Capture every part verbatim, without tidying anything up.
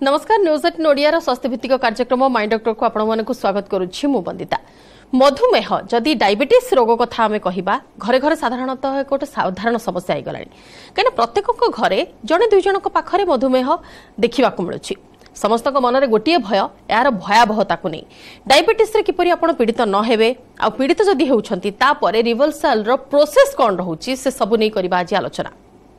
नमस्कार news at Odia स्वास्थ्य भित्तिक कार्यक्रम माइ डॉक्टर को आपण मानक स्वागत करुछि मु वंदिता। मधुमेह जदि डायबिटीज रोग कथा आमे कहिबा घरे घरे साधारणतः एक गोटे साधारण समस्या हो गलानी कहीं प्रत्येक घरे जड़े दुई जन पाखरे मधुमेह देखा मिलूँ। समस्त मनरे गोटे भय यार भयावहता को नहीं डायबिटीज रे किपरि आपण पीड़ित न हेबे आ पीड़ित जदि होउछंती तापरे रिवर्सल रो प्रोसेस कोन रहउची से सब नै करबा आज आलोचना।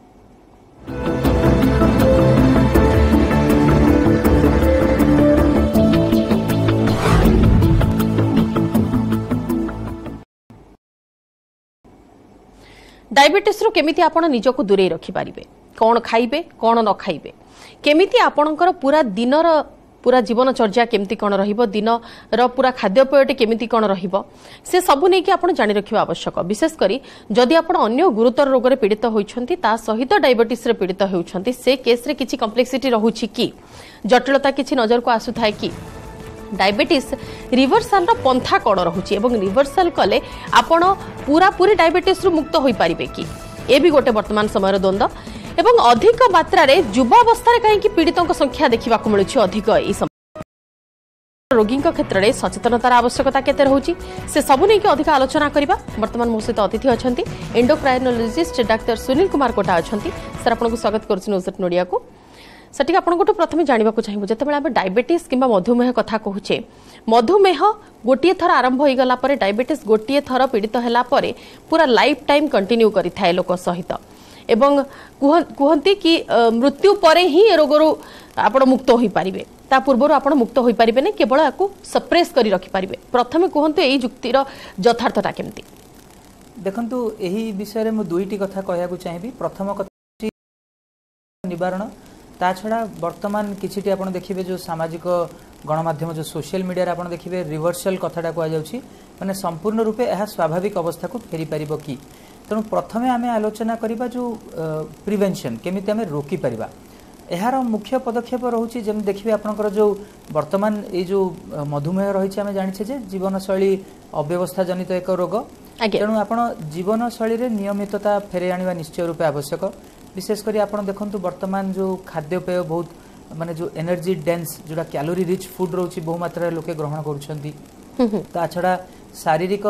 डायबिटीज रो केमिति आपण निजको दूरे रखि पारिबे, कौन खाइबे कौन न खाइबे, केमिति आपणकर पूरा दिनर पूरा जीवनचर्या केमिति कौन रहिबो, दिन र पूरा खाद्यपेयटी केमिति कौन रहिबो से सबु नै कि आपण जानि रखिबा आवश्यक। विशेष करी जदि आपण अन्य गुरुतर रोग रे पीड़ित होइछंती ता सहित डायबिटीज रे पीड़ित होइछंती से केस रे किछि कॉम्प्लेक्सिटी रहूछि कि जटिलता किछि नजर को आसुथाय कि डायबिटीज रिवर्सल रो पंथा कौन रहूछि एवं रिवर्सल कले आपण पूरा पूरी डायबिटीज रु मुक्त होई पारिबे कि ए भी गोटे वर्तमान समय द्वंद्व एवं अधिक मात्रा रे युवावस्था कहीं पीड़ितों की संख्या देखा मिलूँ अधिक रोगी क्षेत्र में सचेतनतार आवश्यकता केते रहउची से सबु नहीं अधिक आलोचना करबा। वर्तमान मो सहित अतिथि अछंती एंडोक्राइनोलॉजिस्ट डॉक्टर सुनील कुमार कोटा अछंती। सर आपनको स्वागत करछि न्यूज एट नोडिया को। सटिक आपनको प्रथमे जानिबा को चाहिबो जेतेबेला आमे डायबिटीज किंबा मधुमेह कथा कहूचे मधुमेह गोटे थर आरंभ हो गला परे डायबिटीज गोटे थर पीड़ित हैला परे पूरा लाइफ टाइम कंटिन्यू करि थाए लोक सहित एवं कहती कि मृत्यु परे ही रोगरु आपण मुक्त होई पारिबे ता पूर्वरु आपण मुक्त होई पारिबे नै केवल आकु सप्रेस करी रखि पारिबे। प्रथमे कहंतु एई जुक्तिर यथार्थता केमती देखंतु एही विषय रे मु दुईटी कथा कहयाकु चाहिबी। प्रथम कथा निवारण ता छड़ा वर्तमान किछिटी आपण देखिबे जो सामाजिक गणमाध्यम जो सोशल मीडिया रे आपण देखिबे रिवर्सल कथाटा को आ जाउची माने संपूर्ण रूपे एहा स्वाभाविक अवस्था को फेरी पारिबो कि तेणु प्रथमे आमे आलोचना करिबा जो प्रिवेंशन केमिति आमे रोकी परिबा एहार मुख्य पदक्षेप रहउची जेम देखिबे आपनकर जो वर्तमान ए जो मधुमेह रहिछि आमे जानिछे जे जीवनशैली अव्यवस्था जनित एक रोग तेणु आपण जीवनशैली रे नियमितता फेरे आनिबा निश्चय रूपे आवश्यक। विशेष करी आपण देखंतु वर्तमान जो खाद्यपेय बहुत माने जो एनर्जी डेंस जोडा कैलोरी रिच फूड रहउची बहु मात्रा रे लोके ग्रहण करूछंती ता छडा शारीरिक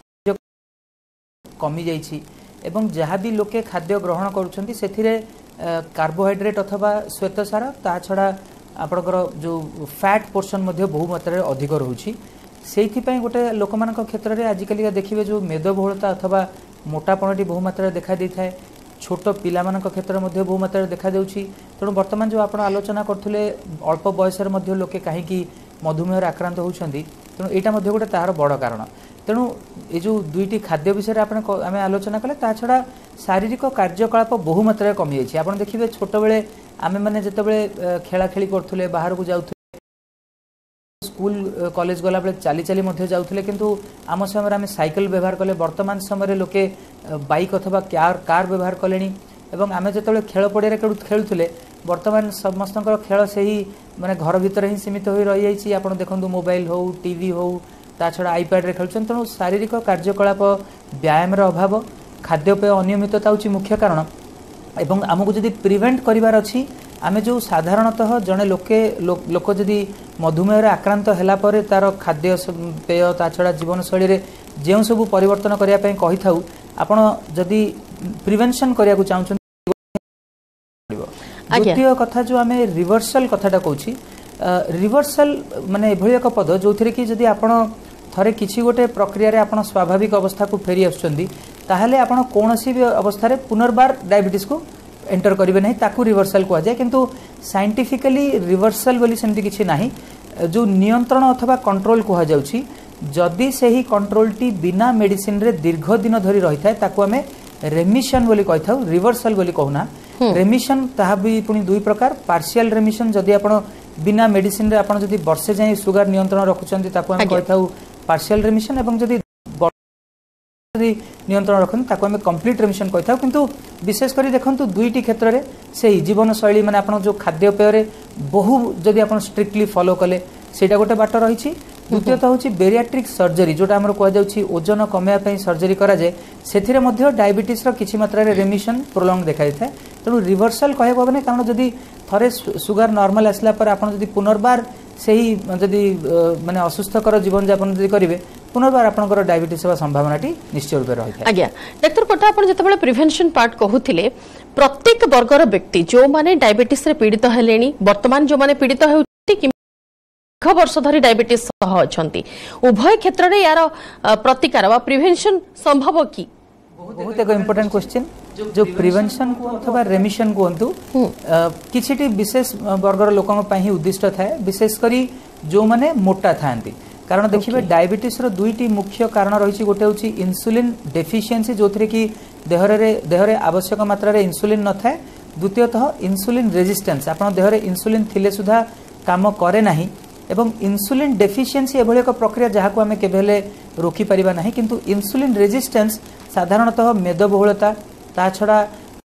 कमी जाइछि एवं जहाँ भी लोके खाद्य ग्रहण करुछंती सेथिरे कार्बोहाइड्रेट अथवा श्वेतसार ता छड़ा आपणकर जो फैट पोर्शन मध्य बहु मात्रा अधिक रहउछि सेथि पय गोटे लोकमानक क्षेत्र रे आजिकली देखिबे जो मेदबहुलता अथवा मोटापणटी बहु मात्रा देखा दै थाए छोट पिलामानक क्षेत्र मध्य बहु मात्रा देखा देउछि। तेणु वर्तमान जो आपण आलोचना करथुले अल्प बयसर मध्य लोके काहे कि मधुमेह आक्रांत होउछंती तेणु एटा मध्य गोटे तार बड़ कारण। तेणु ये जो दुईटी खाद्य विषय आम आलोचना कले ता छड़ा शारीरिक कार्यकलाप बहु मात्रा कमी जाइए। आप देखिए छोट बेले आम मैंने जिते खेला खेली करुले बाहर को जाऊे स्कूल कॉलेज गला बेले चली चली जाऊे किंतु आम समय आम साइकिल व्यवहार कले वर्तमान समय लोके बाइक अथवा कार कार व्यवहार कले एवं आम जो खेल पड़िया खेलुले वर्तमान समस्त खेल से ही माने घर भीतर ही सीमित हो रही जाइए। आप देखो मोबाइल हो टीवी हो ता छड़ा आईपैड रे खेलुछन तेणु शारीरिक कार्यकलाप व्यायाम अभाव खाद्यपेय अनियमितता होची मुख्य कारण एवं आमको जदि प्रिवेंट करिवार अछि आमे जो साधारणतः जड़े लोके लो, लोक जदि मधुमेह आक्रांत हैला परे तार खाद्य पेय ता छड़ा जीवनशैली रे जेउ सब परिवर्तन करिया पय कहि थाउ आपण जदि प्रिवेंशन करिया को चाहउछन। द्वितीय कथा जो आमे रिवर्सल कथाटा कहूची रिवर्सल माने एभली एक पद जो थरे कि जदि आपण थरे किछि गोटे प्रक्रिया रे आपण स्वाभाविक अवस्था को फेरी आछुचंदी ताहले आपण कोनोसी भी अवस्था रे पुनर्बार डायबिटीज को एंटर करिवे नहीं ताकू रिवर्सल को जाय किंतु साइंटिफिकली रिवर्सल बोली सेमति किछि नाही। जो नियंत्रण अथवा कंट्रोल को जाउछि जदि सेही कंट्रोल टी बिना मेडिसिन रे दीर्घ दिन धरि रहि थाए ताकू हमें रेमिशन बोली कहि थाउ रिवर्सल बोली कहूना। रेमिशन ताहा भी पुनी दुई प्रकार पार्शियल रेमिशन जदि आपण बिना मेडिसिन रे आपण जदि वर्षे जाय सुगर नियंत्रण रखुचंती ताकू हम कहि थाउ पार्शियल रेमिशन एवं जदि नियंत्रण रखन ताकू हम कंप्लीट रेमिशन कहि थाउ। किंतु विशेष करी देखंतु दुईटी क्षेत्र रे सेही जीवन शैली माने आपण जो खाद्य पेय रे बहु जदि आपण स्ट्रिक्टली फॉलो कले सेटा गोटे बाट रहिछि। द्वितीयतः हूँ बेरियाट्रिक सर्जरी जोटा आम कहुच्छी ओजन कमेवाई सर्जरी कराए से डायबिटीज किसी मात्रा रेमिशन प्रोलंग देखा जाए। तेणु रिवर्सल कहना ना कारण जदि थरे सुगर नॉर्मल आसला पर आपण जदि पुनर्बार सही जदि माने असुस्थकर जीवन यापन जदि करिवे पुनर्बार आपनकर डायबिटीज हेबा संभावनाटी निश्चय रूप रही है। आज्ञा डॉक्टर कोटा आपण जतबेले प्रिवेंशन पार्ट कहूथिले प्रत्येक वर्गर व्यक्ति जो माने डायबिटीज रे पीड़ित हेलेनी वर्तमान जो माने पीड़ित हेउती कि वर्ष धरी डायबिटीज सह अछंती उभय क्षेत्र रे यार प्रतिकार वा प्रिवेंशन संभव की बहुत एक इम्पोर्टेंट क्वेश्चन जो प्रिवेंशन को अथवा रेमिशन कहतु किछि विशेष वर्गर लोकों ही उद्दिष्ट थाए विशेष करी जो माने मोटा थांती कारण देखिए डायबिटीज रो दुईटी मुख्य कारण रही गोटे हूँ इन्सुलिन डेफिशिएंसी जो थी कि देहरे देहरे आवश्यक मात्रा रे इन्सुलिन न थाए द्वितीयतः इन्सुलिन रेजिस्टेंस आपण देहरे इन्सुलिन थिले सुधा काम करे नाही एवं इन्सुलिन डेफिशिएंसी एभली एक प्रक्रिया जहाँ को आम के रोकी पारिबा नाही किंतु इन्सुलिन रेजिस्टेंस साधारणतः मेदबहुलता ता छड़ा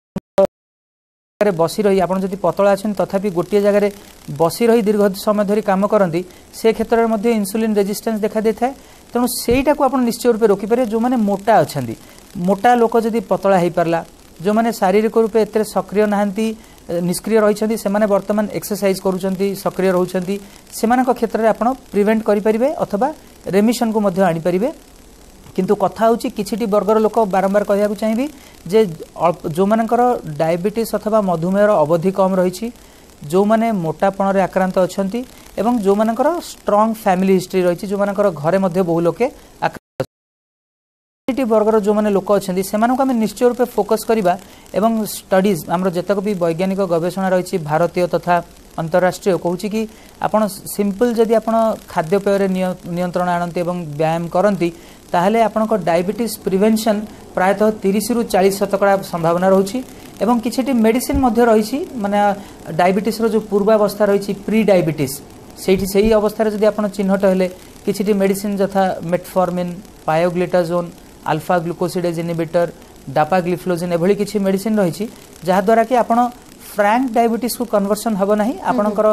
बसी रही आपन जदि पतला अच्छे तथापि गोटे जगह बसी रही दीर्घ समय धरी काम करती से क्षेत्र में इन्सुलिन रेजिस्टेंस देखा दे था तेणु सेटा को आप निश्चय रूप रोकीपर जो मैंने मोटा अच्छा मोटा लोक जदि पतला हो पारा जो मैंने शारीरिक रूप एत सक्रिय नहांती निष्क्रिय रही से बर्तमान एक्सरसाइज करुँच सक्रिय रोचंती से क्षेत्र में आप प्रिवेंट करें अथवा रेमिशन को आनीपर किंतु कथा हूँ कि वर्गर लोक बारंबार कहूँ चाहिए जे जो मानकर डायबिटीज अथवा मधुमेह अवधि कम रही जो माने मोटापण रे आक्रांत अछंती एवं जो मानकर स्ट्रांग फैमिली हिस्ट्री रही जो मानकर घरे मध्य बहु लोके वर्गर जो माने लोक अच्छे से आम निश्चय रूप फोकस करवा एवं स्टडीज आम जतक भी वैज्ञानिक गवेषणा रही भारतीय तथा अंतरराष्ट्रीय कहूँ कि आपड़ सिंपल जदि आप खाद्यपेय नियंत्रण आणती व्यायाम करती ताहले आपनक डायबिटीज प्रिवेंशन प्रायतः तीस रु चालीस शतकड़ा संभावना रही एवं किछि मेडिसिन मध्य रही माने डायबिटीज रो जो पूर्वावस्था रही प्री डायबिटीज सेठी सही अवस्था जदि आपन चिन्हट हेले किछि मेडिसिन जथा metformin pioglitazone alpha glucosidase inhibitor dapagliflozin एभली किछि मेडिसिन रही जहा द्वारा कि आपन फ्रैंक डायबिटीज को कन्वर्सन हबो नाही आपनकर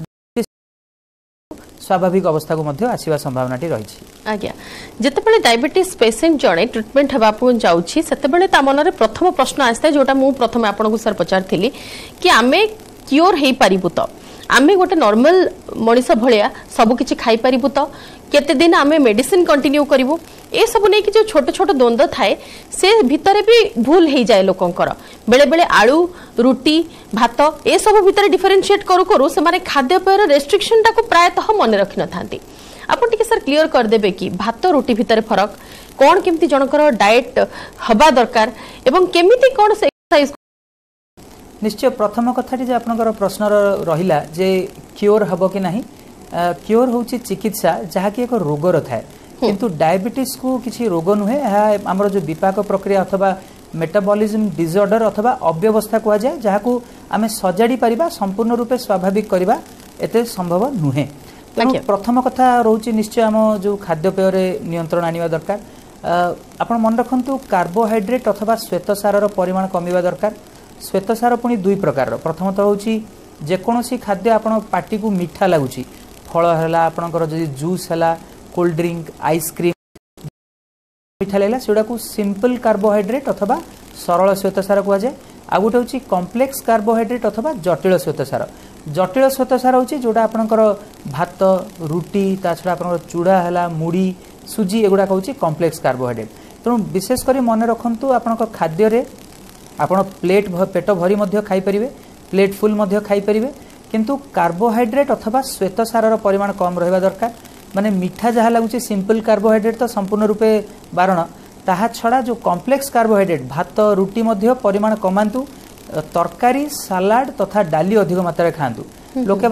स्वाभाविक अवस्था को मध्य आसीबा संभावनाटी रही आज्ञा जितेबाला डायबिटीज पेसेंट जड़े ट्रिटमेंट होगा जाऊँगी से मन प्रथम प्रश्न आसता है जोटा मुझे प्रथम आपको सर पचारि कि आमे क्योर हो पारिबु तो आमे गोटे नॉर्मल मनीष भलिया सबकि खाई पारिबु तो केते दिन आमे मेडिसिन कंटिन्यू करिवु ए सब नहीं कि जो छोट छोट द्वंद्व थाए से भितर भी भूल हो जाए लोकंकर बेले बेले आलू रुटी भात ए सब भितर डिफरेंशिएट करू करू से माने खाद्यपेयर रेस्ट्रिक्शन टाको प्रायतः मन रखि न थांती आपन टिके सर क्लियर कर देबे कि भात रुटी भितर फरक कोन केमती जनकर डाइट हबा दरकार एवं केमिति कोन से एक्सरसाइज निश्चय प्रथम कथाटी जे आपनकर प्रश्न रहिला जे क्योर हबो कि नाही क्योर होची चिकित्सा जहा कि एक रोगर थाए किंतु डायबिटीज को किसी रोग नुहे आमर जो विपाक प्रक्रिया अथवा मेटाबॉलिज्म डिसऑर्डर अथवा अव्यवस्था कह जाए जहाँ को आम सजाड़ी पारिबा संपूर्ण रूपे स्वाभाविक करवा एते संभव नुहे प्रथम कथा रोचे निश्चय आम जो खाद्यपेय नियंत्रण आनिबा दरकार आपण मन रखंतु कार्बोहाइड्रेट अथवा श्वेतसार परिमाण कमिबा दरकार श्वेतसार पुणी दुई प्रकार प्रथमतः होची जेकोसी खाद्य आपण पार्टी को मीठा लगुच फल है आपणकर जदि जूस है कोल्ड ड्रिंक आइसक्रीम मीठा लगला सेटा को सिंपल कार्बोहाइड्रेट अथवा सरल श्वेतसार कह जाए आ गोटे हूँ कॉम्प्लेक्स कार्बोहाइड्रेट अथवा जटिल श्वेतसार जटिल श्वेतसार हूँ जोटा आपणकर भात रुटी ता छड़ा आपणकर चूड़ा है मुड़ी सुजी एगुड़ा हूँ कॉम्प्लेक्स कार्बोहाइड्रेट तेणु विशेष कर मन रखु आपणकर खाद्य आपण प्लेट पेट भरी खाई पारे प्लेट फुल खाई पारे किंतु कार्बोहाइड्रेट अथवा श्वेतसार परिमाण कम रहा दरकार माने मीठा जहाँ लगुच सिंपल कार्बोहाइड्रेट तो संपूर्ण रूपे बारण ताहा छड़ा जो कॉम्प्लेक्स कार्बोहाइड्रेट भात रुटी मध्य परिमाण कमांतु तरकारी सालाड तथा डाली अधिक मात्रा खातु लोके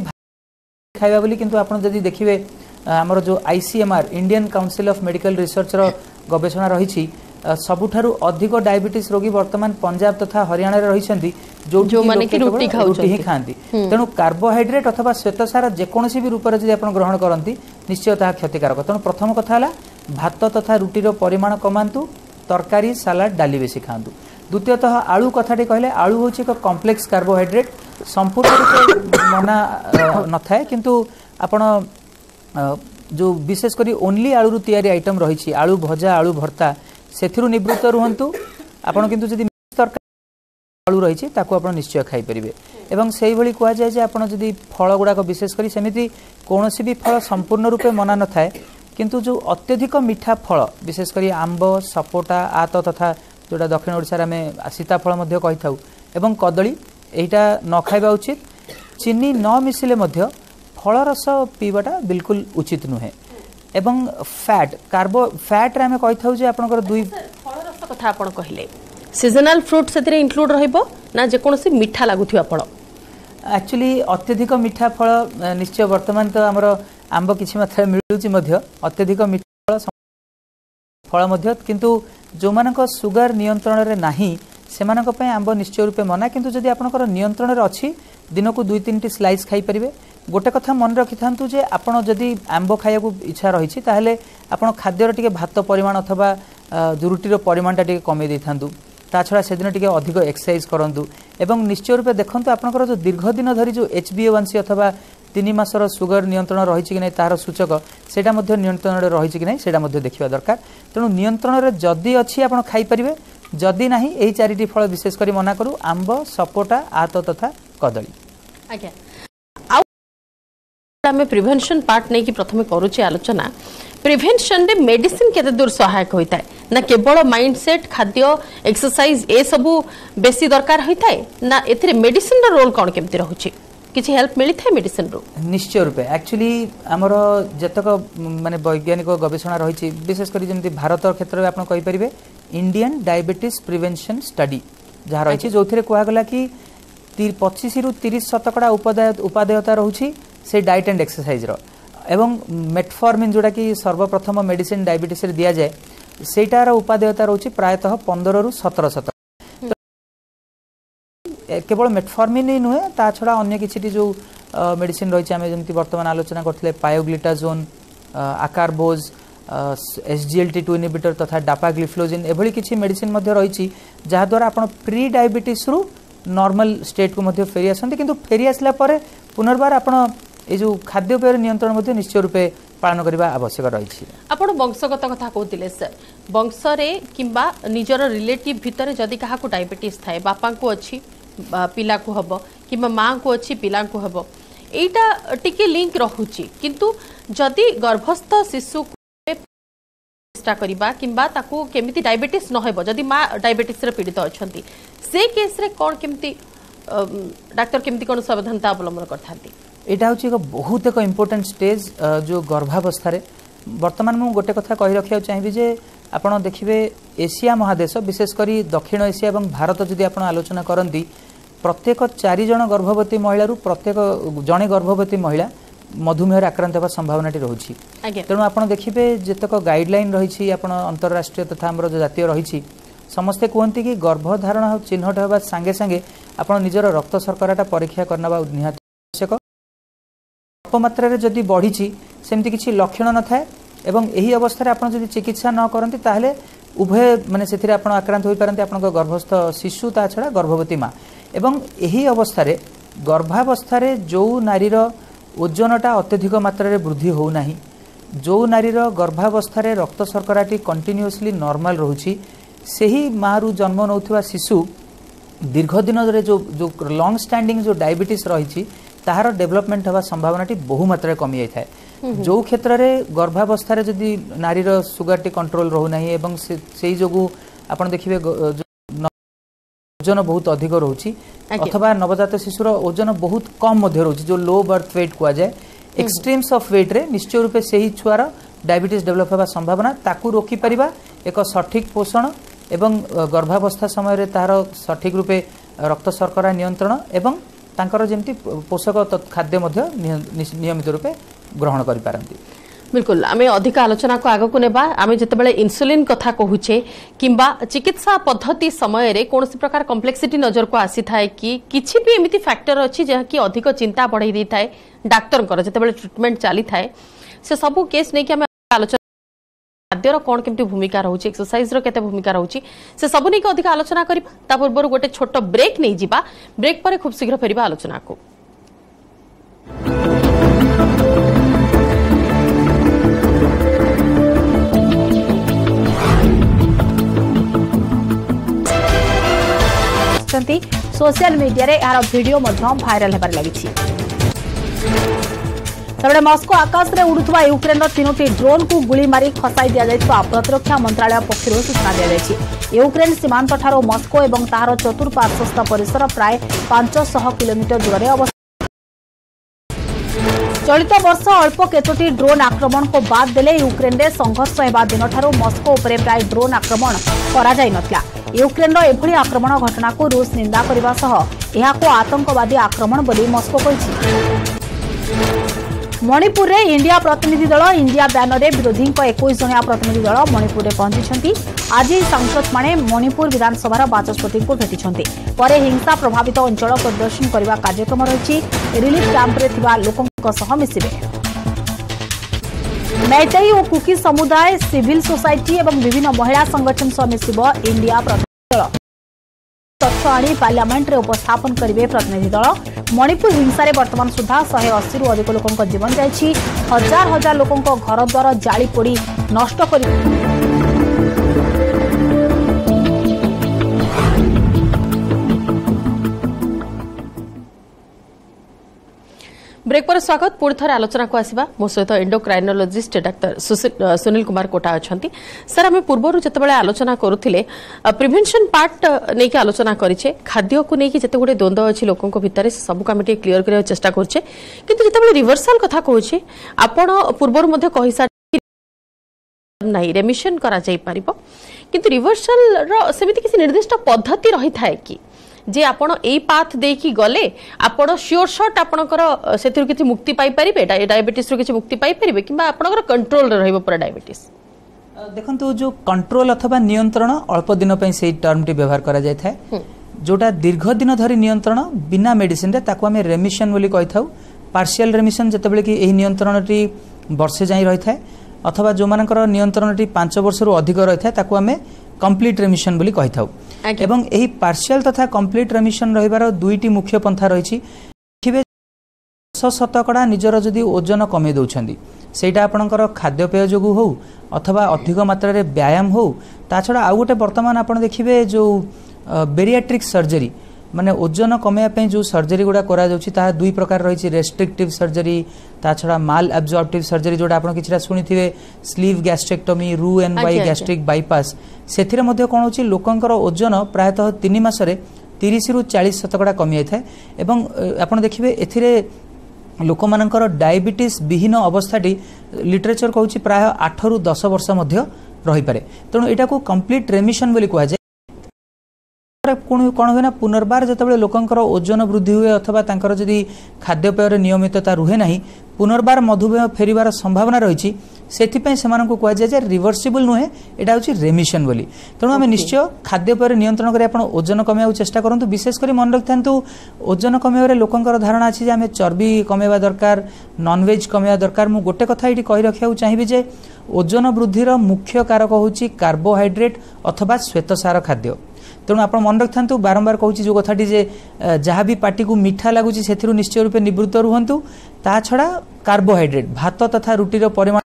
खाइबा बोली किंतु आपण जदि देखिबे हमर जो ICMR Indian Council of Medical Research रो गवेषणा रही सबुठारु अधिक डायबिटीज रोगी वर्तमान पंजाब तथा हरियाणा रही जो जो माने कि रुटी ही खाती तेणु कार्बोहाइड्रेट अथवा श्वेतसार जेकोसी भी रूप से आप ग्रहण करती निश्चय ता क्षतिकारक तेणु प्रथम कथा है भात तथा रुटीर परिमाण कमांतु तरकारी सालाड डाली बेसी खातु द्वितीयतः आलू कथाटी कहले आलू हूँ एक कॉम्प्लेक्स कार्बोहाइड्रेट संपूर्ण रूप मना न थाए किंतु आपण जो विशेषकर ओनली आलू तैयारी आइटम रही आलू भजा आलू भर्ता से निवृत्त रुहतु आपड़ किंतु जदि तरकारी आलू रही निश्चय खाई पारे एवं से भली कह जाए जे आपण जदि फल गुड़ाक विशेष करी सेमिति कौनसी भी फल संपूर्ण रूपे मना न थाए किंतु जो अत्यधिक मीठा फल विशेष करी आंब सपोटा आत तथा जोटा दक्षिण ओडिशा में सीताफल मध्य कहि थाउ एवं कदली एटा न खाइबा उचित चीनी न मिसिले मध्य फल रस पीवाटा बिल्कुल उचित नुहे एवं फैट कार्बो फैट रे हमें कहि थाउ जे आपनकर दुई फल रस कथा आपण कहिले सीजनल फ्रूट से इंक्लूड रहिबो ना जे कोनोसी मीठा लागुथिबा फल एक्चुअली अत्यधिक मीठा फल निश्चय वर्तमान तो आमर आंब किछि मात्रा मिलुछि मध्य अत्यधिक मीठा फल फल मध्य किंतु जो मानक सुगर नियंत्रण रे नाही सेमानक पय आंब निश्चय रूपे मना किंतु जदि आपनकर नियंत्रण रे अछि दिन को दुई तीन टी स्लाइस खाई परिबे गोटे कथा मन रखि थांतु जे आपण जदि आंब खाया को इच्छा रहिछि ताहले आपण खाद्यर टिके भात परिमाण अथवा जुरुटीर परिमाणटा टिके कमे दै थांतु ता छड़ा से दिन टिके अधिक एक्सरसाइज करंतु एवं निश्चय रूपे देखंतु आपनकर जो दीर्घ दिन धरि जो H B A one C अथवा तीन मासर सुगर नियंत्रण रहिछि कि नै तार सूचक सेटा मध्ये नियंत्रण रे रहिछि कि नै सेटा मध्ये देखिबा दरकार तेणु नियंत्रण रे जदि अछि आपण खाई परिबे जदि नाही एही चारिटी फल विशेष करी मना करू आंब सपोटा आत तथा कदली आज्ञा आमे प्रिवेंशन पार्ट नै कि प्रथमे करूछि आलोचना प्रिवेंशन रे मेडिसिन केते दूर सहायक होइताय ना केवल माइंडसेट खाद्य एक्सरसाइज ए सबु बेसी दरकार होइताय ना एथिरे मेडिसिन रो रोल कोन केमति रहउछि किछि हेल्प मिली थाय मेडिसिन रो निश्चय रूपे एक्चुअली हमर जतक माने वैज्ञानिक गवेषणा रहिछि विशेष करी जेमति भारत क्षेत्र में आपण कहि परिबे इंडियन डायबिटीज प्रिवेंशन स्टडी जहा रहिछि जोथिरे कोहा गला कि पच्चीस रु तीस शतकड़ा उपादेय उपादेयता रहुछि से डाइट एंड एक्सरसाइज रो एवं मेटफॉर्मिन जोटा कि सर्वप्रथम मेडिसिन डायबिटीज रे दिया जाए सेटार उपादेयता रहुछि प्रायतः पंद्रह रु सत्रह शतक केवल मेटफॉर्मिन ही नुहे ता छड़ा अन्य किछि जो मेडिसिन रहिछि आमे जेमति वर्तमान आलोचना करथिले pioglitazone acarbose SGLT two inhibitor तथा डापाग्लिफ्लोजिन एभली किछि मेडिसिन मध्ये रहिछि जहा द्वारा आपण प्री डायबिटीज रु नॉर्मल स्टेट को मध्ये फेरी आसंती किंतु फेरी आसला परे पुनर्बार आपण ए जो खाद्यपेय नियंत्रण मध्ये निश्चय रूपे पालन करबा आवश्यक रहिछि आपण वंशगत कथा कहतिले सर वंश रे किबा निजर रिलेटिव भितरे जदी काहा को डायबिटीज थाए बापा को अछि पिला को हबो किबा मां को अछि पिला को हबो एटा टिके लिंक रहुछि किंतु जदी गर्भस्थ शिशु चेष्टा करबा किबा ताको केमिति डायबिटीज न हेबो जदी मां डायबिटीज रे पीड़ित अछंती से केस रे कोन केमिति डॉक्टर केमिति कोन सावधानता अवलंबन करथांती एटा होछि एक बहुत एक इंपोर्टेंट स्टेज जो गर्भावस्था रे वर्तमान मु गोटे कथा कहि रखिया चाहिबी जे आपण देखिबे एशिया महादेश विशेष करी दक्षिण एशिया एवं भारत जदी आपण आलोचना करंती प्रत्येक चारि जन गर्भवती महिला रु प्रत्येक जने गर्भवती महिला मधुमेह आक्रांत होगा संभावना रही तेणु आप देखिए जितक गाइडलाइन रही अंतरराष्ट्रीय तथा आम जो जातीय रही समस्ते कहते कि गर्भधारण चिन्हट होगा सांगे सांगे आप निजर रक्त शर्कराटा परीक्षा करना निहाती आवश्यक तापमात्रा जदि बढ़ी सेमती किसी लक्षण न थाए एवं यही अवस्था आप चिकित्सा न करती ताहले उभय माने से आक्रांत हो पारती आप गर्भस्थ शिशु ता छड़ा गर्भवती माँ एवं यही अवस्था गर्भावस्था जो नारीर ओजनटा अत्यधिक मात्रा वृद्धि होना जो नारीर गर्भावस्था रक्त शर्कराटी कंटिन्यूअसली नॉर्मल रोची से ही माँ रु जन्म नौथुवा शिशु दीर्घ दिन जो जो लॉन्ग स्टैंडिंग जो डायबिटीज रही ताहार डेवलपमेंट हवा संभावना बहु मात्रा कमी जाए जो क्षेत्र में गर्भावस्था जदि नारीर सुगर टी कंट्रोल रोना एवं से जो आप देखिए ओजन बहुत अधिक रोची अथवा नवजात शिशुर ओजन बहुत कम रोची जो लो बर्थ वेट कह जाए एक्सट्रीम्स ऑफ वेट रे निश्चय रूपे से ही छुआर डायबिटीज डेवलप होगा संभावना ताकू रोकी परिबा एक सठिक पोषण एवं गर्भावस्था समय तार सठिक रूपे रक्त शर्करा नियंत्रण एवं तांकर जेमती पोषक खाद्य मध्य नियमित रूपे ग्रहण करि पारंती बिल्कुल आमे अधिक आलोचना को आगो को नेबा आमे जतबेले इंसुलिन कथा कहूचे किंबा चिकित्सा पद्धति समय रे कोनोसी प्रकार कॉम्प्लेक्सिटी नजर को आसी थाए कि किछि भी एमिति फैक्टर अछि जे कि अधिक चिंता बढ़ाई दै थाए डॉक्टर कर जतबेले ट्रीटमेंट चली थाए से सब केस नै कि आमे आलोचना खाद्यर कोन केमति भूमिका रहउची एक्सरसाइज रो केते भूमिका रहउची से सब नै कि अधिक आलोचना करी ता पूर्व गोटे छोट ब्रेक नै जिबा ब्रेक पर खूब शीघ्र फेरिबा आलोचना को କରିଛନ୍ତି। सोशल मीडिया रे यार वीडियो भाइराल होबार लगी। तबे मस्को आकाश में उड़ुवा यूक्रेन तीनोटी ड्रोन को गुली मारी खसाई दि जाइथिबा प्रतिरक्षा मंत्रालय पक्षर सूचना दी जाइछि। यूक्रेन सीमांत ठारो मस्को और तार चतुर्पार्श्वस्थ परिसर प्राय पांच सौ किलोमीटर दूर अवस्थित। चलित वर्ष अल्प केतोटी ड्रोन आक्रमण को बाद देले यूक्रेन में संघर्ष होगा दिन ठारो मस्को उपरे प्राय ड्रोन आक्रमण करा जाय नथिला। यूक्रेन एभली आक्रमण घटना को रूस निंदा करबा सह एहाको आतंकवादी आक्रमण बोली मस्को कहिछि। मणिपुर में इंडिया प्रतिनिधि दल इंडिया ब्यानर विरोधी इक्कीस जनिया प्रतिनिधि दल मणिपुर में पहुंची। आज सांसद माने मणिपुर विधानसभा बाचस्पति को भेटी पर हिंसा प्रभावित अंचल परिदर्शन करने कार्यक्रम रही। रिलीफ कैंप में थिबा लोकंक सह मिसिबे। मैतेई और कुकी समुदाय सिविल सोसाइटी और विभिन्न महिला संगठन सह मिसिब इंडिया प्रतिनिधि दल। तथ्य आनी पार्लियामेंट रे उपस्थापन करेंगे प्रतिनिधि दल। मणिपुर हिंसा वर्तमान सुधा एक सौ अस्सी रु अधिक लोकों जीवन जाइछि। हजार हजार लोकों घर द्वार जाली पोड़ी नष्ट कर। ब्रेक पर स्वागत। पुणी थर आलोचना को आसवा मो सहित एंडोक्राइनोलॉजिस्ट डाक्टर सुनील कुमार कोटा अच्छा। सर आम पूर्व जिते आलोचना करुले प्रिभेन्शन पार्ट नहीं आलोचना करें खाद्य को लेकिन जिते गोटे द्वंद्व अच्छी लोकों भितर सब को आम क्लीयर करने चेष्टा करें कि जिते रिवर्सल कथा कहूँ आपण पूर्व कही सारी नहीं रेमिशन करा जाई पारिबो किंतु रिवर्सल रो सेमिति किसी निर्दिष्ट पद्धति रही थाए कि जे आपण ए पाथ देकी गले आपण श्योर शॉट आपणकर सेथिर किछि मुक्ति पाई परिबे डायबिटीज रो किछि मुक्ति पाई परिबे किबा आपणकर कंट्रोल रहइबो पूरा डायबिटीज। देखंतु जो कंट्रोल अथवा नियंत्रण अल्प दिन पई सेही टर्म टी व्यवहार करा जाय थाए जोटा दीर्घ दिन धरि नियंत्रण बिना मेडिसिन रे ताको हमें रेमिशन बोली कहि थाउ। पार्शियल रेमिशन जतबेले कि एही नियंत्रण टी वर्षे जाई रही थाए अथवा जो मानकर नियंत्रण टी पांच वर्ष रु अधिक रही थाए ताको हमें कंप्लीट रेमिशन बोली कहि थाउ। एवं एही पार्शियल तथा कंप्लीट रेमिशन रहिबार दुईटी मुख्य पंथा रहिछि। देखिबे दस शतकड़ा निजर जदि ओजन कमे दउछंदी सेटा आपणकर खाद्यपेय जोगु हो अथवा अधिक मात्रा रे व्यायाम हो ता छडा आ गोटे वर्तमान आपण देखिबे जो बेरियाट्रिक सर्जरी माने ओजन कमेया जो सर्जरी गुड़ा करा जाउछि ता दुई प्रकार रही। रेस्ट्रिक्टिव सर्जरी ता छड़ा माल एब्जॉर्प्टिव सर्जरी जोड़ा आपण किछरा सुनिथिबे स्लीव गैस्ट्रेक्टोमी रू एंड वाई गैस्ट्रिक बाईपास सेथिरे मध्ये कोन होछि लोकंकर ओजन प्रायतः तीन मासरे तीस रु चालीस शतकड़ा कमी आइ थाए एवं आपण देखिबे एथिरे लोकमानकर डायबिटीज विहीन अवस्थाटी लिटरेचर कहूछि प्राय आठ रु दस वर्ष मध्ये रही पारे। तेणु एटा को कंप्लीट रेमिशन बोली कुआ कौन हुए ना पुनर्बार जिते लोकंकर ओजन वृद्धि हुए अथवा तांकर जदि खाद्यपेय नियमितता रुहे ना पुनर्बार मधुमेह फेरिबार संभावना रही से कह जाए रिवर्सिबल नुहे यहाँ हूँ रेमिशन बोली। तेणु आम निश्चय खाद्यपेय नियंत्रण कर ओजन कमेवा चेष्टा करूँ। विशेषकर मन रखि था ओजन कमेवर लोकंकर धारणा अच्छी आम चर्बी कमेवा दरकार नॉनवेज कमेवा दरकार। मु गोटे कथा ये कही रखा चाहिए जे ओजन वृद्धिर मुख्य कारक हूँ कार्बोहाइड्रेट अथवा श्वेतसार खाद्य। तेणु आप मन रखि था बारंबार कहूँ जो कथाटी जे जहाँ भी पार्टी को मीठा लगुच से निश्चय रूपे निवृत्त रुहतु ता छड़ा कार्बोहाइड्रेट भात तथा रुटीर परिमाण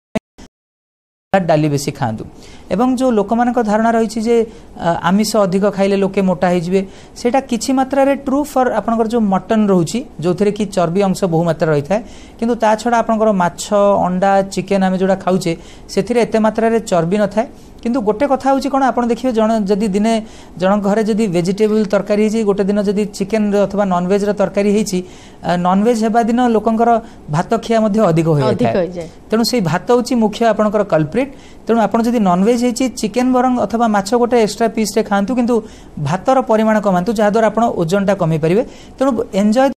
डाली बेसी खातु। एवं जो लोक मान धारणा रही जे आमिष अधिक खाइले लोके मोटा होइजिबे सेटा किछि मात्रा रे ट्रू फॉर आपनकर जो मटन रहउची जो थरे कि चर्बी अंश बहु मात्रा रही थाए किंतु ता छडा आपनकर माछ अंडा चिकेन आमे जोडा खाउचे सेथिरे एते मात्रा रे चर्बी न थाए। किंतु गोटे कथा हूँ कौन आप देखिए जन जदि दिने जन घरे जदि वेजिटेबल तरकारी होती गोटे दिन जदि चिकेन अथवा नॉनवेज तरकारी होती नॉनवेज हेबा दिन लोकंकर भात खिया अधिक हो जाए। तेणु से भात हूँ मुख्य आपंकर कल्प्रिट। तेणु आप जदि नॉनवेज होती चिकेन बरंग अथवा माछ गोटे एक्स्ट्रा पीस रे खातु किंतु भातर परिमाण कमातु जहाद्वारा आप ओजन कमी पारे। तेणु एंजॉय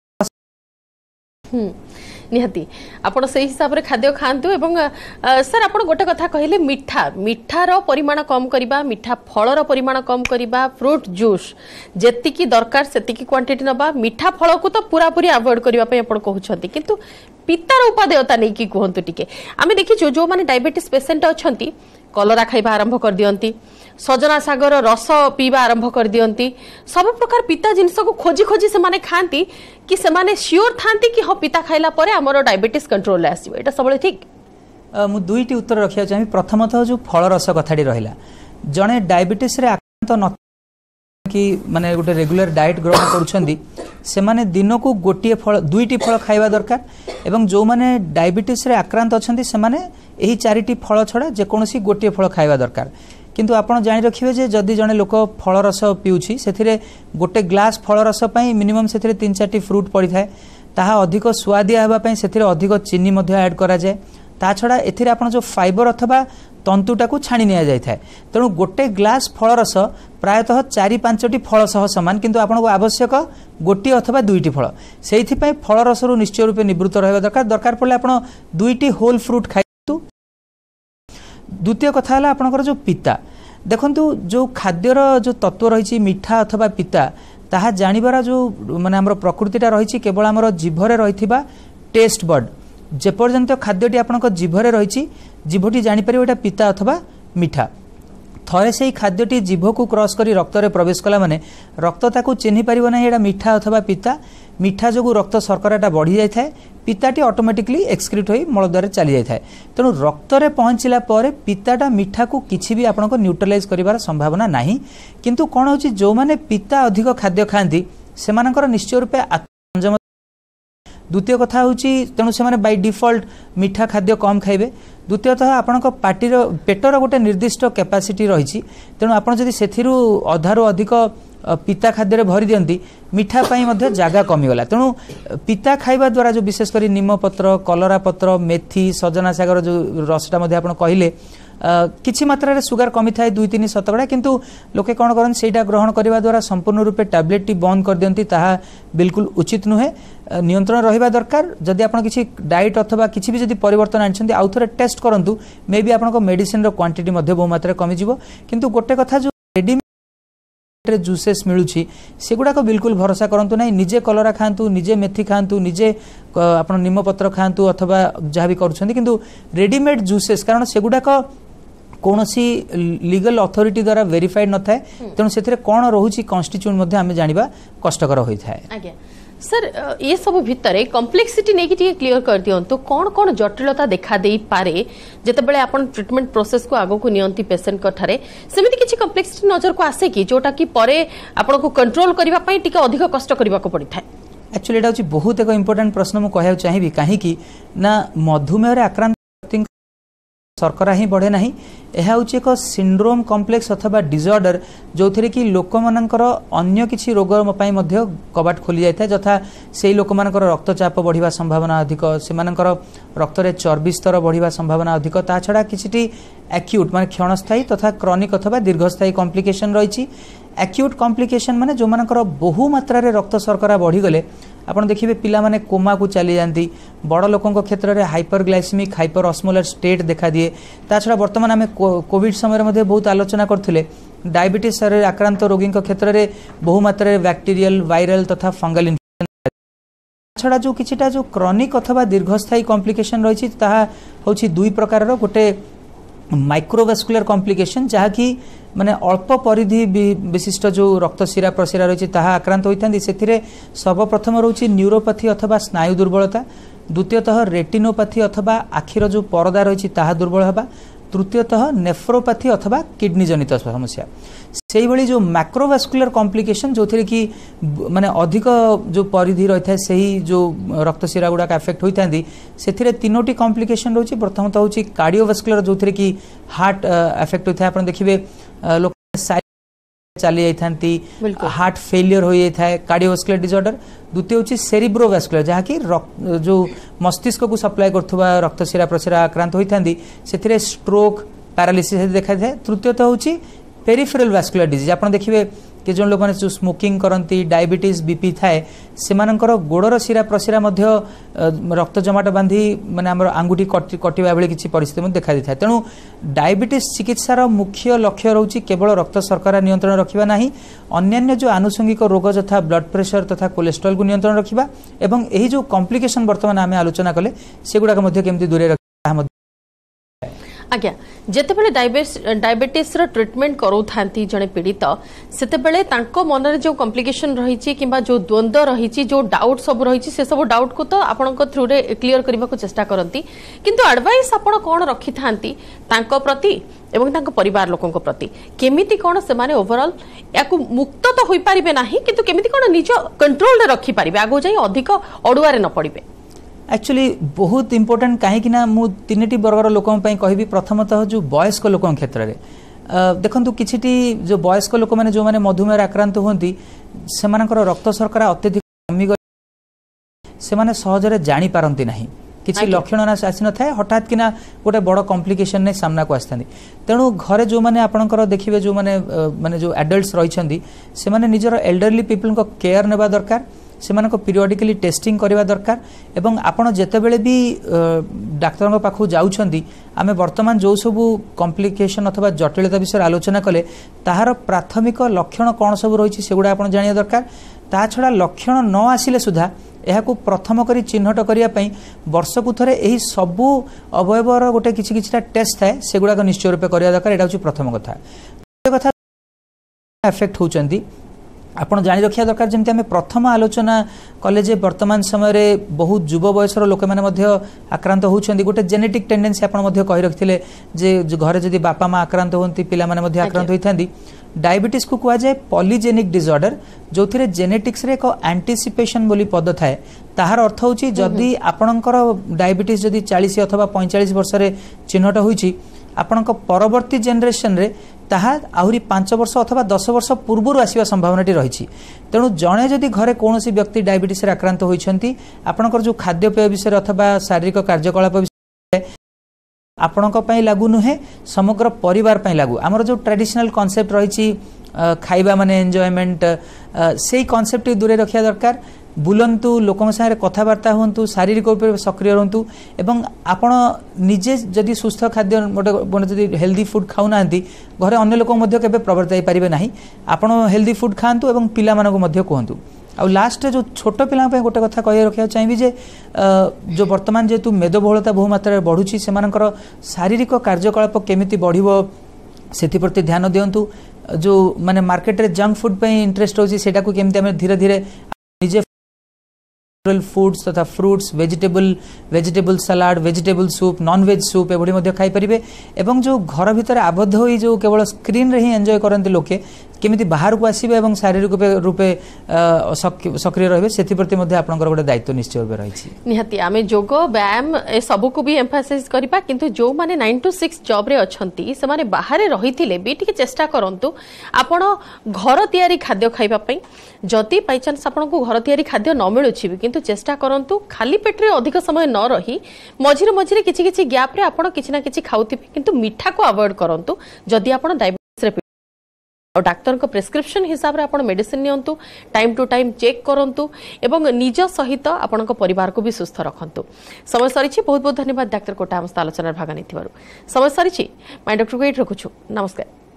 निहाती आपण से हिसाब रे खाद्य खातु। एवं सर आपण गोटे कथा कहले मिठा मिठार परिमाण कम करिबा मिठा फलर परिमाण कम करिबा फ्रूट जूस जेतिकी दरकार सेतिकी क्वांटिटी नबा मिठा फल को तो पूरा पूरी अवॉइड करिबा पे आपण कहउछंती किंतु पितार उपादेयता नै कि कहंतु टिके आमे देखि जो जो माने डायबिटीज पेशेंट अछंती कलरा खाइबा आरंभ कर दियंती सजना सागर रस पीवा आरंभ कर दियंती सब प्रकार पिता जिनस को खोजी खोजी से माने खांती कि से माने श्योर थांती कि हाँ पिता खाइला परे हमर डायबिटीज कंट्रोल ले आसीबो एटा सबले ठीक। मु दुईटी उत्तर रखिया चाहि। प्रथमतः जो फल रस कथाडी रहिला जणे डायबिटीज रे आक्रांत न कि माने गोटे रेगुलर डाइट ग्रहण करुछंदी से माने दिन को गोटे फल दुईटी फल खाइबा दरकार एवं जो माने डायबिटीज रे आक्रांत अछंदी से माने एही चारिटी फल छड़ा जे कोनोसी गोटे फल खाइबा दरकार किंतु आपण जानि रखिबे जे जदि जने लोक फल रस पिउछि सेथिरे गोटे ग्लास फल रस पई मिनिमम सेथिरे तीन चारटी फ्रूट पड़ी थाए ताहा अधिक स्वादिया हेबा पई सेथिरे अधिक चीनी मध्ये ऐड करा जाय ता छड़ा एथिरे आपण जो फाइबर अथवा तंतुटा को छाणी निया जाय थाए तेणु गोटे ग्लास फल रस प्रायतः चारि पांचटी फल सह समान किंतु आपनको आवश्यक गोटी अथवा दुईटी फल सेइथि पई फल रस रु निश्चय रूपे निवृत्त रहबा दरकार दरकार पड़ले आपण दुईटी होल फ्रूट खाइतु। द्वितीय कथा हला आपनकर जो पिता देखंतु जो खाद्यर जो तत्व रहिछि मीठा अथवा पिता ताहा जानिबार जो माने हमर प्रकृतिटा रहिछि केवल हमर जीभरे रहिथिबा टेस्ट बड जेपर्यंत खाद्यटी आपनक जीभरे रहिछि जीभटी जानि परिबो एटा पिता अथवा मीठा थरे से खाद्यटी जीभ को क्रॉस करी रक्त रे प्रवेश कला माने रक्त ताकू चिन्हि परिबो नै एटा मीठा अथवा पिता मीठा जो रक्त शर्कराटा बढ़ी जाय थाए पिताटी ऑटोमेटिकली एक्सक्रीट होई मलद्वार चली जाय थाए तेणु रक्त रे पहुंचला परे पिताटा मीठा को किछि भी आपनको न्यूट्रलाइज करिवार संभावना नाही किंतु कोन होची जो माने पिता अधिक खाद्य खांती से मानकर निश्चय रूपे आत्मजम। द्वितीय कथा होची तेणु से माने बाय डिफॉल्ट मीठा खाद्य कम खाइबे द्वितीयतः आपनक पार्टीर पेटर गोटे निर्दिष्ट कैपेसिटी रही तेणु आप से अधारू अधिक पिता खाद्य भरी दियंती मीठा पाई मध्य जागा कमीगला तेणु पिता खाइबा द्वारा जो विशेषकर निम पत्र कलरा पत्र मेथी सजना सागर जो रसटा मध्य आपण कहले किछि मात्रा रे सुगर कमी थाए दुई तीन शतकड़ा किंतु लोके कौन करन सेटा ग्रहण करबा द्वारा संपूर्ण रूपे टैबलेट टी बंद कर दियंती ताहा बिल्कुल उचित नुहे नियंत्रण रहिबा दरकार जदि आपण किछि डाइट अथवा किछि भी जदि परिवर्तन आनछंती आउ थरे टेस्ट करंतु मे बी आपनको मेडिसिन रो क्वांटिटी मध्य बहु मात्रा कमी जिवो किंतु गोटे कथा जो रेडीमेड जूसेस मिलुछि सेगुडा को बिल्कुल भरोसा करंतु नै निजे कलरा खांतु निजे मेथी खांतु निजे आपण निम पत्र खांतु अथवा जहा भी करूछंती किंतु रेडीमेड जूसेस कारण सेगुडा को कौनसी लीगल अथॉरिटी द्वारा वेरीफाइड न थाए तेणु से कौन रोची कन्स्टिट्यूट मध्य आमे जानिबा कष्टकर होता है। आज्ञा सर ये सब भितर कम्प्लेक्सिटी नहीं कि क्लियर कर दियंतु कौन कौन जटिलता देखा दे पारे जेतेबेले आपण ट्रीटमेंट प्रोसेस को आगो को नियंती पेशेंट कठारे सेमिति किछि कम्प्लेक्सिटी नजर को आसे कि जोटा कि परे आपण को कंट्रोल करबा पई टिके अधिक कष्ट करबा को पड़ी थाए। एक्चुअली एटा होची बहुत एक इंपोर्टेंट प्रश्न मु कहया चाहिबी काहे कि ना मधुमेह रे आक्रांत शर्करा ही बढ़े नहीं यह हूँ एक सिंड्रोम कॉम्प्लेक्स अथवा डिजॉर्डर जो थी कि लोक मानकर अन्य किसी रोग मध्य कबाट खोली जाए जथा से लोक मानकर रक्तचाप बढ़िया संभावना अधिक से रक्त रे चर्बी स्तर बढ़िया संभावना अधिक ता छड़ा किसी एक्यूट माने क्षणस्थायी तथा क्रॉनिक अथवा दीर्घस्थायी कॉम्प्लिकेशन रही एक्यूट कॉम्प्लिकेशन माने जो मानकर बहु मात्रा रे रक्त शर्करा बढ़ी गले आपण देखिबे पिला माने कोमा को चली जांती बड़ लोकन क्षेत्र में हाइपरग्लाइसेमिक हाइपर ऑस्मोलर स्टेट देखा दिए ता छड़ा वर्तमान आम कोविड समय मध्ये बहुत आलोचना करथिले डायबिटीज शरीर आक्रांत रोगी क्षेत्र में बहु मात्रा बैक्टीरियल वायरल तथा फंगल इन्फेक्शन छड़ा जो किछिटा जो क्रॉनिक अथवा दीर्घस्थायी कॉम्प्लिकेशन रही ताहा होछि दुई प्रकार रो गोटे माइक्रोवास्कुलर कॉम्प्लिकेशन जहाँ कि माने अल्प परिधि विशिष्ट जो रक्त शिरा प्रशिरा रही ताहा आक्रांत होती से सर्वप्रथम रोचे न्यूरोपैथी अथवा स्नायु दुर्बलता द्वितीयतः रेटिनोपैथी अथवा आखिर जो परदा रही ताहा दुर्बल हवा तृतीयतः नेफ्रोपैथी अथवा किडनी जनित समस्या से भली जो मैक्रोवास्कुलर कॉम्प्लिकेशन जो थे कि माने अधिक जो परिधि रही है सही जो रक्त शिरा गुड़ाक आफेक्ट होता से तीनोटी कॉम्प्लिकेशन रोचे प्रथमतः हूँ कार्डियोवास्कुलर जो थे कि हार्ट आफेक्ट होता है आप देखिए लोक चली जाती हार्ट फेलियर हो जाता है कार्डियोवास्कुलर डिजॉर्डर द्वितीय हूँ सेरिब्रोवास्कुलर जहाँ कि जो मस्तिष्क को सप्लाई करुवा रक्त शिरा प्रशिरा आक्रांत होता से स्ट्रोक पैरालिसिस देखा जाए तृतीयतः हूँ पेरिफेरल वास्कुलर डिजीज आप देखिए कि जो लोग जो स्मोकिंग करती डायबिटीज बीपी थाए से गोड़र शिरा प्रशिरा रक्त जमाट बांधी माने आमर आंगुठी कटिबा बेले किसी परिस्थिति देखा दी था तेणु डायबिटीज चिकित्सार मुख्य लक्ष्य रोचे केवल रक्त शर्करा नियंत्रण रखा ना अन्य जो आनुषंगिक रोग तथा ब्लड प्रेशर तथा कोलेस्ट्रॉल को नियंत्रण रखा एवं यही जो कॉम्प्लिकेशन बर्तमान आम आलोचना कले से गुड़ाक केमती दूरे रखा। आज्ञा जितेबाला डायबिटीज ट्रिटमेंट कराऊँ जड़े पीड़ित से मनरे जो कॉम्प्लिकेशन रही कि जो द्वंद्व रही जो डाउट सब रही से सब डाउट को तो आपण थ्रू रे क्लीयर करने को चेष्टा करती किंतु एडवाइस आपण कौन रखि थांती तांको प्रति एवं तांको परिवार लोकों प्रति केमिति कौन से माने ओवरऑल या मुक्त तो होई परिबे नाही किंतु केमिति कौन निज कंट्रोल रे रखि परिबे आगो जाई अधिक अडुआरे न पड़िबे एक्चुअली बहुत इंपोर्टेंट कहीं ना मु तीन वर्गर लोकों कहि प्रथमतः जो वयस्क लोकों क्षेत्र में देखु किसी जो वयस्क लोक मैंने जो मैंने मधुमेह आक्रांत होती से रक्त शर्करा अत्यधिक कमी से माने सहजरे जानी पारंती नहीं किसी लक्षण आसी न था हठात किना गोटे बड़ कॉम्प्लिकेशन ने सामना को आसता तेणु घरे जो मैंने आपणकर देखिए जो मैंने माने जो एडल्ट्स रही से माने निजर एल्डरली पीपल को केयर नेबा दरकार से पीरियडिकली टेस्टिंग करवा दरकार एवं आपण जेतेबेले भी डाक्तर पाखु जाउछंदी आमे वर्तमान जो सबू कॉम्प्लिकेशन अथवा जटिलता विषय आलोचना कले ताहार प्राथमिक लक्षण कौन सब रही सेगुड़ा आपण जानिया दरकार ता छड़ा लक्षण न आसिले सुधा एहाकू प्रथम करी चिन्हट करने वर्षकू थरे एही सबू अवयवर गोटे किछि किछिटा टेस्ट थाए सेगुड़ा निश्चय रूपे करवा दरकार एटा होछि प्रथम कथा कथा एफेक्ट होउचंदी आपण जानी रखिया दरकार जमती आम प्रथम आलोचना कले जे वर्तमान समय रे बहुत युव बयसर लोक मैंने आक्रांत होउछंदी गोटे जेनेटिक टेंडेंसी आपण मध्य कहि रखिथिले जे घरे जदि बापा माँ आक्रांत होती पिला माने मध्य आक्रांत होइथांदी डायबिटीज को कुआ जाए पॉलीजेनिक डिसऑर्डर जो थिरे जेनेटिक्स रे एको एंटीसिपेशन बोली पद थाए ताहार अर्थ होची जदि आपणकर डायबिटीज जदि चालीस अथवा पैंतालीस वर्ष रे चिन्हट होईची आपणक परवर्ती जेनरेशन रे ताहा आहुरी पांच वर्ष अथवा दस वर्ष पूर्व आसवा संभावना रही तेणु जड़े जदि घरे कौन व्यक्ति डायबिटीज आक्रांत होती आपणकर जो खाद्यपेय विषय अथवा शारीरिक कार्यकलाप विषय आपण लागू नुहे समग्र परिवार पर लागू आमर जो ट्रेडिशनल कॉन्सेप्ट रही खाइबा माने एंजॉयमेंट से कॉन्सेप्ट दूरे रखा दरकार बुलंतु लोकों सारे कथबार्ता हूँ शारीरिक रूप से सक्रिय रुहतु एवं आपण निजे जदि सुस्थ खाद्य गोटे हेल्दी फूड खाऊना घरे अन्य लोक प्रवर्ताई पारे ना आपण हेल्दी फूड खातु और पिला कहतु आ लास्ट जो छोट पिला गोटे कथा कह रखा चाहिए जे जो वर्तमान जेहेतु मेदबहुलता बहु मात्रा बढ़ुची से शारीरिक कार्यकलाप केमिति बढ़िबो सेति प्रति ध्यान दियंतु जो माने मार्केट रे जंक फूड पे इंटरेस्ट होची सेटा को केमिति हम धीरे धीरे निजे फूड्स तथा fruits vegetable vegetable salad vegetable soup non veg soup एभली मध्य खाई परिबे एवं जो घर भीतर आबद्ध होई जो केवल स्क्रीन रे ही एंजॉय करंती लोके केमिति बाहर को आसीबे एवं शारीरिक रूपे सक्रिय रहबे सेति प्रति मध्ये आपनकर गोटे दायित्व निश्चय रूपे रहिछि निहाती आमे जोग व्यायाम ए सब को भी एम्फासाइज करिबा किंतु जो माने नाइन टू सिक्स जॉब रे अछंती से माने बाहर रहिथिले भी टिके चेष्टा करंतु आपण घर तयारी खाद्य खाइबा पई जति बाय चांस आपण को घर तयारी खाद्य न मिलुछि किंतु चेष्टा करंतु खाली पेट रे अधिक समय न रही मझिरे मझिरे किछि किछि गैप रे आपण किछि ना किछि खाउथिबे किंतु मिठा को अवॉइड करंतु जदि आपण डायबिटीज रे और डाक्टर को प्रेस्क्रिप्शन हिसाब रे आपण मेडिसिन नियंतु टाइम टू टाइम चेक करंतु एवं निज सहित आपण परिवार को भी सुस्थ रखंतु समय सरीछि बहुत बहुत धन्यवाद डाक्टर कोटा हम आलोचना भाग नेथिबारु समय सरीछि माय डॉक्टर को एट रखुछु नमस्कार।